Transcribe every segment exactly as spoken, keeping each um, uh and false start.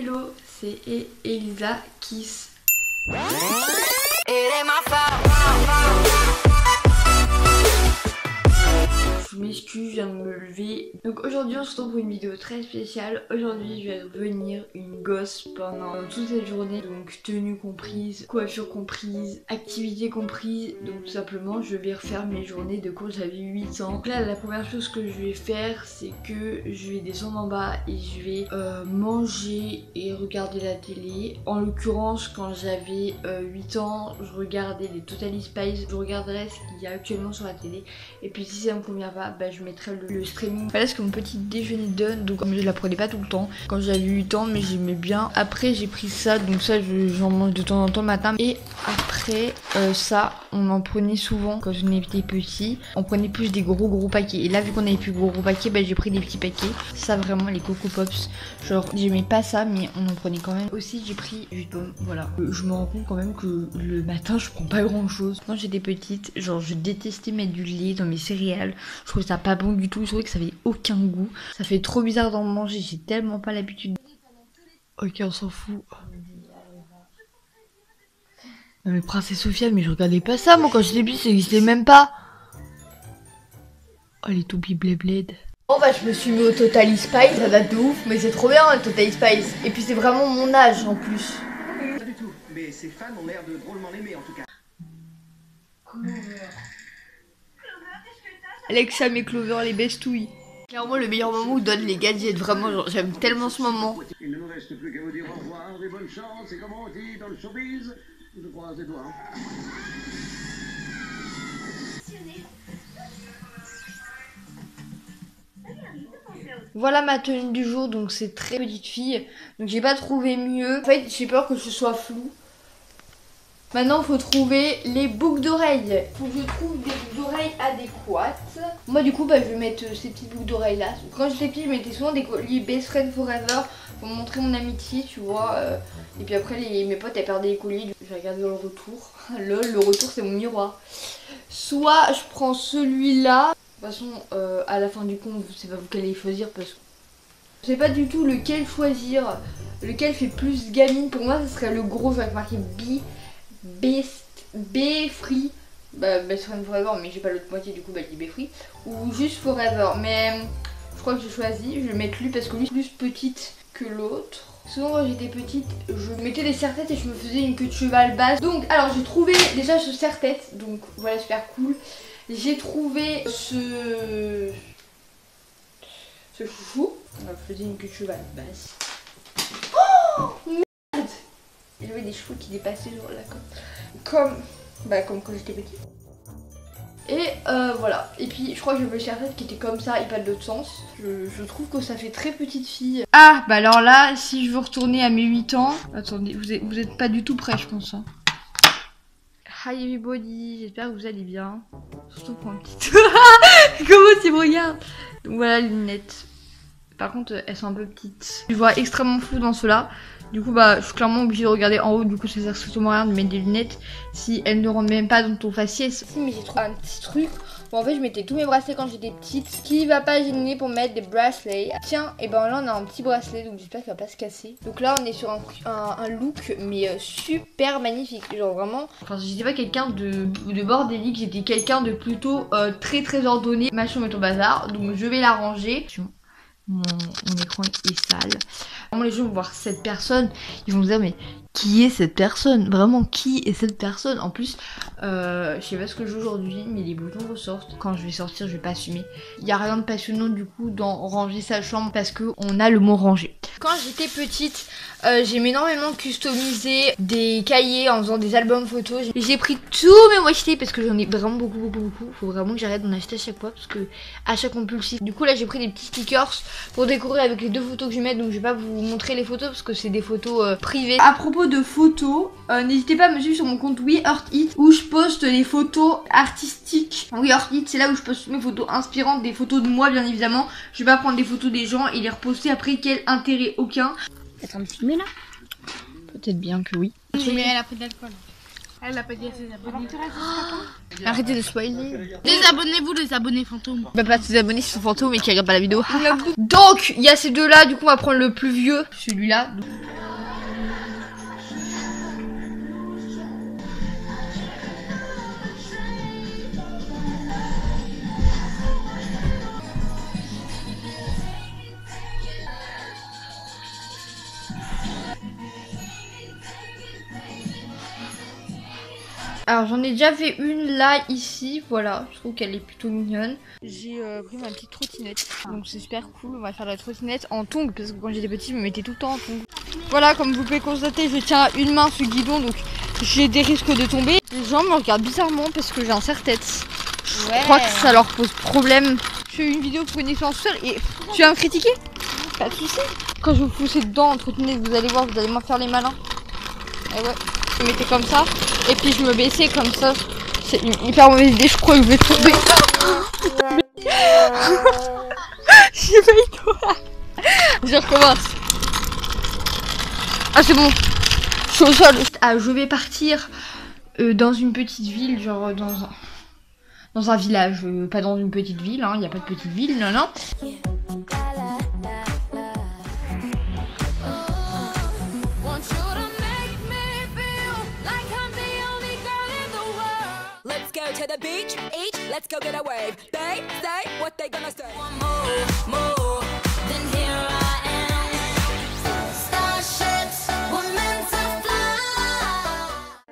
Hello, c'est Elisa Kiss. Je m'excuse, je viens de me lever. Donc aujourd'hui on se retrouve pour une vidéo très spéciale. Aujourd'hui je vais devenir une gosse pendant toute cette journée. Donc tenue comprise, coiffure comprise, activité comprise. Donc tout simplement je vais refaire mes journées de quand j'avais huit ans. Donc là la première chose que je vais faire c'est que je vais descendre en bas et je vais euh, manger et regarder la télé. En l'occurrence quand j'avais euh, huit ans je regardais les Totally Spies. Je regarderai ce qu'il y a actuellement sur la télé. Et puis si ça me convient pas, bah je mettrai le, le streaming. Voilà ce que mon petit déjeuner donne. Donc comme je la prenais pas tout le temps quand j'avais huit ans, mais j'aimais bien. Après j'ai pris ça, donc ça j'en mange de temps en temps le matin. Et après euh, ça on en prenait souvent quand on était petit. On prenait plus des gros gros paquets. Et là vu qu'on avait plus gros gros paquets, bah j'ai pris des petits paquets. Ça vraiment les Coco Pops. Genre j'aimais pas ça mais on en prenait quand même. Aussi j'ai pris jus de pomme. Voilà. Euh, je me rends compte quand même que le matin je prends pas grand chose. Quand j'étais petite, genre je détestais mettre du lait dans mes céréales. Je trouvais ça pas bon du tout, je trouvais que ça avait aucun goût. Ça fait trop bizarre d'en manger, j'ai tellement pas l'habitude. Ok, on s'en fout. Non mais Princesse Sophia, mais je regardais pas ça moi quand j'étais petite, ça existait même pas. Oh les toupies bled. Bon bah je me suis mis au Totally Spies, ça date de ouf, mais c'est trop bien le Totally Spies. Et puis c'est vraiment mon âge en plus. Pas du tout, mais ses fans ont l'air de drôlement l'aimer en tout cas. Alexa et Clover les bestouilles. Clairement le meilleur moment où donne les gadgets, vraiment j'aime tellement ce moment. Il ne nous reste plus qu'à vous dire au revoir et bonne chance, et comme on dit dans le showbiz, je croise les doigts. Voilà ma tenue du jour, donc c'est très petite fille. Donc j'ai pas trouvé mieux. En fait j'ai peur que ce soit flou. Maintenant il faut trouver les boucles d'oreilles. Faut que je trouve des boucles d'oreilles adéquates. Moi du coup bah, je vais mettre euh, ces petites boucles d'oreilles là. Quand j'étais petite je mettais souvent des colliers Best Friend Forever pour montrer mon amitié tu vois. euh, Et puis après les, mes potes elles perdaient les colliers. Je vais regarder dans le retour. Lol, le retour c'est mon miroir. Soit je prends celui-là. De toute façon euh, à la fin du compte c'est pas vous qui allez choisir parce que je sais pas du tout lequel choisir. Lequel fait plus gamine. Pour moi ce serait le gros, je vais marquer B. Best, B Free, bah Best Friend Forever, mais j'ai pas l'autre moitié du coup bah je dis B Free, ou juste Forever, mais je crois que j'ai choisi, je vais mettre lui parce que lui est plus petite que l'autre. Souvent quand j'étais petite, je mettais des serre-têtes et je me faisais une queue de cheval basse. Donc alors j'ai trouvé déjà ce serre-tête, donc voilà super cool. J'ai trouvé ce... ce chouchou, on me faisait une queue de cheval basse. Oh merde! Il y avait des cheveux qui dépassaient sur la côte. Comme, bah, comme quand j'étais petite. Et euh, voilà. Et puis je crois que je veux le serre-tête qui était comme ça et pas de l'autre sens. Je, je trouve que ça fait très petite fille. Ah bah alors là, si je veux retourner à mes huit ans. Attendez, vous êtes, vous êtes pas du tout prêts je pense. Hein. Hi everybody, j'espère que vous allez bien. Surtout pour un petit... Comment tu me regardes? Donc voilà les lunettes. Par contre elles sont un peu petites. Je vois extrêmement flou dans ceux-là. Du coup bah je suis clairement obligée de regarder en haut. Du coup ça sert strictement à rien de mettre des lunettes si elles ne rentrent même pas dans ton faciès. Si mais j'ai trouvé un petit truc. Bon en fait je mettais tous mes bracelets quand j'étais petite. Ce qui va pas gêner pour mettre des bracelets. Tiens et ben là on a un petit bracelet donc j'espère qu'il va pas se casser. Donc là on est sur un, un, un look mais euh, super magnifique. Genre vraiment. Enfin j'étais pas quelqu'un de, de bordélique. J'étais quelqu'un de plutôt euh, très très ordonné. Ma chambre est au bazar donc je vais la ranger. Mon, mon écran est sale. Vraiment les gens vont voir cette personne, ils vont se dire mais qui est cette personne? Vraiment qui est cette personne? En plus euh, je sais pas ce que je joue aujourd'hui mais les boutons ressortent. Quand je vais sortir je vais pas assumer. Il y a rien de passionnant du coup dans ranger sa chambre parce que on a le mot ranger. Quand j'étais petite euh, j'aimais énormément customiser des cahiers en faisant des albums photos. J'ai pris tous mes moitiés parce que j'en ai vraiment beaucoup beaucoup beaucoup. Faut vraiment que j'arrête d'en acheter à chaque fois parce que à chaque compulsif. Du coup là j'ai pris des petits stickers pour décorer avec les deux photos que je vais mettre. Donc je vais pas vous montrer les photos parce que c'est des photos euh, privées. À propos de photos, euh, n'hésitez pas à me suivre sur mon compte We Heart It où je poste les photos artistiques. We Heart It c'est là où je poste mes photos inspirantes, des photos de moi bien évidemment. Je vais pas prendre des photos des gens et les reposter après, quel intérêt aucun. T'es en train de filmer là? Peut-être bien que oui. Mais elle a pris de l'alcool. Elle a pas dit à ses abonnés. Oh, arrêtez de spoiler. Désabonnez-vous les abonnés fantômes. Bah pas tous les abonnés qui sont fantômes et qui regardent pas la vidéo. Donc il y a ces deux là, du coup on va prendre le plus vieux, celui-là. Alors j'en ai déjà fait une là, ici, voilà, je trouve qu'elle est plutôt mignonne. J'ai euh, pris ma petite trottinette, donc c'est super cool, on va faire la trottinette en tongs, parce que quand j'étais petite je me mettais tout le temps en tongs. Voilà, comme vous pouvez constater, je tiens une main sur le guidon, donc j'ai des risques de tomber. Les gens me regardent bizarrement parce que j'ai un serre-tête. Ouais. Je crois que ça leur pose problème. Je fais une vidéo pour une expérience seule et tu vas me critiquer? Pas de soucis. Quand je vous poussez dedans en trottinette, vous allez voir, vous allez moins faire les malins. Et ouais, je me mettais comme ça. Et puis je me baissais comme ça. C'est une hyper mauvaise idée, je crois que je vais tomber. J'ai failli tomber. Je recommence. Ah c'est bon, je suis au sol. Ah, je vais partir euh, dans une petite ville, genre dans un, dans un village, euh, pas dans une petite ville, hein, il n'y a pas de petite ville, non non. To the beach, each, let's go get a wave. They say what they gonna say. More, more, then here I am. Starships were meant to fly.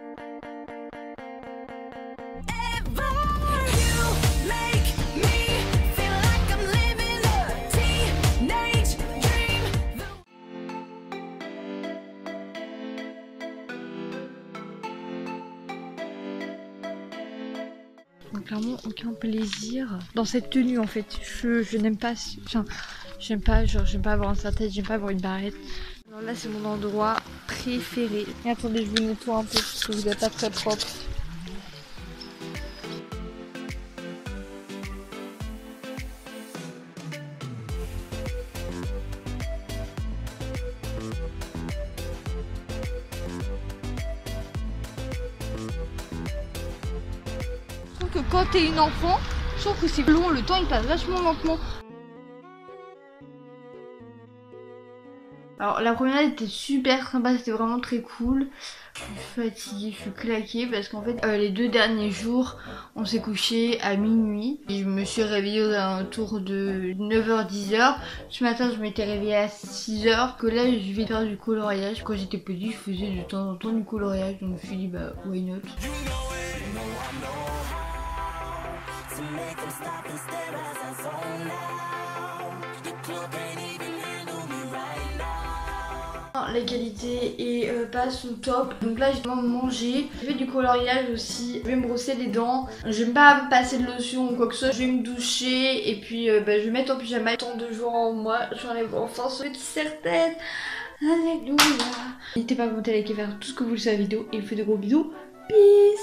Ever you make me feel like I'm living a teenage dream. Donc clairement aucun plaisir dans cette tenue en fait. Je, je n'aime pas, enfin, j'aime pas, genre j'aime pas avoir un serre-tête, j'aime pas avoir une barrette. Alors là c'est mon endroit préféré. Et attendez, je vous nettoie un peu parce que vous n'êtes pas très propre. Que quand t'es une enfant, je trouve que c'est long, le temps il passe vachement lentement. Alors la promenade était super sympa, c'était vraiment très cool. Je suis fatiguée, je suis claquée parce qu'en fait euh, les deux derniers jours on s'est couché à minuit. Et je me suis réveillée aux alentours de neuf heures dix heures. Ce matin je m'étais réveillée à six heures. Que là je vais faire du coloriage. Quand j'étais petite je faisais de temps en temps du coloriage, donc je me suis dit bah why not. To make them stop and stare as I zone out. Your club can't even handle me right now. La qualité est euh, pas sous top. Donc là j'ai vraiment mangé. Je fais du coloriage aussi. Je vais me brosser les dents. J'aime pas passer de lotion ou quoi que ce soit. Je vais me doucher et puis euh, bah, je vais mettre en pyjama. Tant de jours en moi. J'enlève enfin ce petit serre-tête. Alléluia. N'hésitez pas à commenter, liker, faire tout ce que vous voulez sur la vidéo. Et je vous fais de gros bisous. Peace.